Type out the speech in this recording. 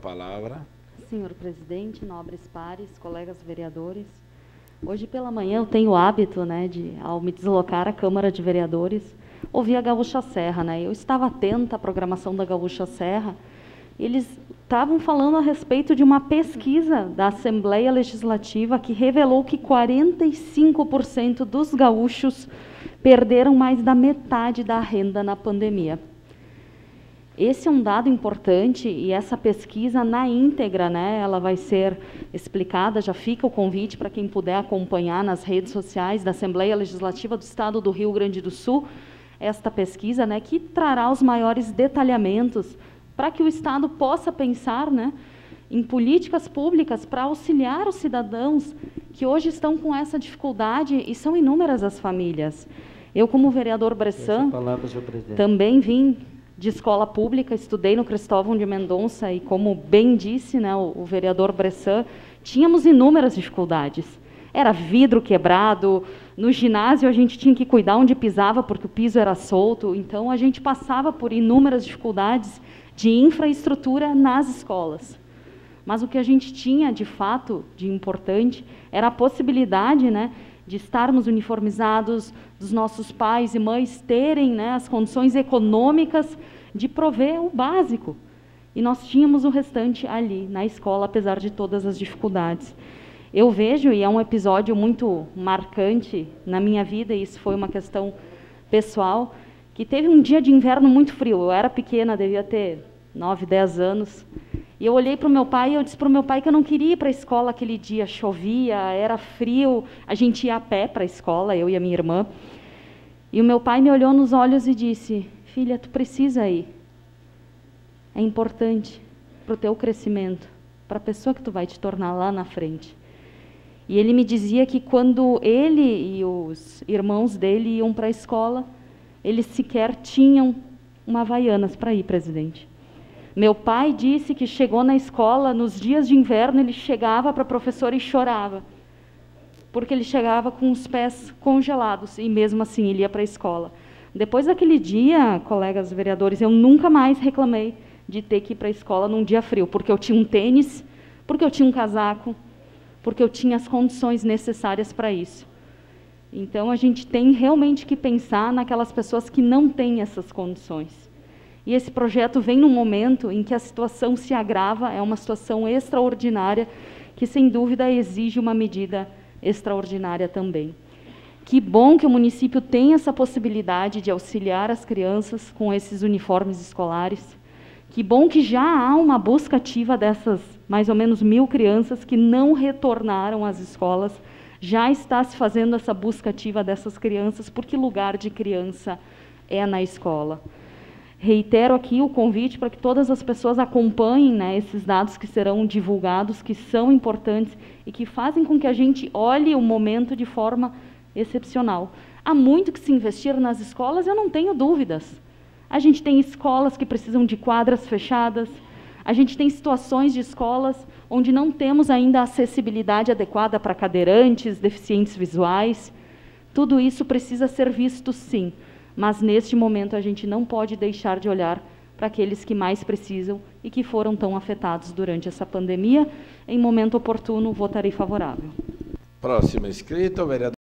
palavra. Senhor presidente, nobres pares, colegas vereadores, hoje pela manhã eu tenho o hábito, de, ao me deslocar à Câmara de Vereadores, ouvir a Gaúcha Serra, Eu estava atenta à programação da Gaúcha Serra. Eles estavam falando a respeito de uma pesquisa da Assembleia Legislativa que revelou que 45% dos gaúchos perderam mais da metade da renda na pandemia. Esse é um dado importante e essa pesquisa na íntegra, ela vai ser explicada, já fica o convite para quem puder acompanhar nas redes sociais da Assembleia Legislativa do Estado do Rio Grande do Sul, esta pesquisa, que trará os maiores detalhamentos para que o Estado possa pensar, em políticas públicas para auxiliar os cidadãos que hoje estão com essa dificuldade e são inúmeras as famílias. Eu, como vereador Bressan, também vim de escola pública, estudei no Cristóvão de Mendonça e, como bem disse o vereador Bressan, tínhamos inúmeras dificuldades. Era vidro quebrado, no ginásio a gente tinha que cuidar onde pisava porque o piso era solto, então a gente passava por inúmeras dificuldades de infraestrutura nas escolas. Mas o que a gente tinha, de fato, de importante, era a possibilidade, de estarmos uniformizados, dos nossos pais e mães terem, as condições econômicas de prover o básico. E nós tínhamos o restante ali, na escola, apesar de todas as dificuldades. Eu vejo, e é um episódio muito marcante na minha vida, e isso foi uma questão pessoal, que teve um dia de inverno muito frio. Eu era pequena, devia ter 9, 10 anos. E eu olhei para o meu pai e eu disse para o meu pai que eu não queria ir para a escola aquele dia. Chovia, era frio, a gente ia a pé para a escola, eu e a minha irmã. E o meu pai me olhou nos olhos e disse: filha, tu precisa ir. É importante para o teu crescimento, para a pessoa que tu vai te tornar lá na frente. E ele me dizia que quando ele e os irmãos dele iam para a escola, eles sequer tinham uma Havaianas para ir, presidente. Meu pai disse que chegou na escola, nos dias de inverno, ele chegava para a professora e chorava, porque ele chegava com os pés congelados, e mesmo assim ele ia para a escola. Depois daquele dia, colegas vereadores, eu nunca mais reclamei de ter que ir para a escola num dia frio, porque eu tinha um tênis, porque eu tinha um casaco, porque eu tinha as condições necessárias para isso. Então, a gente tem realmente que pensar naquelas pessoas que não têm essas condições. E esse projeto vem num momento em que a situação se agrava, é uma situação extraordinária, que, sem dúvida, exige uma medida extraordinária também. Que bom que o município tem essa possibilidade de auxiliar as crianças com esses uniformes escolares. Que bom que já há uma busca ativa dessas mais ou menos 1.000 crianças que não retornaram às escolas. Já está se fazendo essa busca ativa dessas crianças, porque lugar de criança é na escola. Reitero aqui o convite para que todas as pessoas acompanhem esses dados que serão divulgados, que são importantes e que fazem com que a gente olhe o momento de forma excepcional. Há muito que se investir nas escolas, eu não tenho dúvidas. A gente tem escolas que precisam de quadras fechadas, a gente tem situações de escolas onde não temos ainda a acessibilidade adequada para cadeirantes, deficientes visuais. Tudo isso precisa ser visto, sim. Mas, neste momento, a gente não pode deixar de olhar para aqueles que mais precisam e que foram tão afetados durante essa pandemia. Em momento oportuno, votarei favorável. Próximo inscrito, vereador.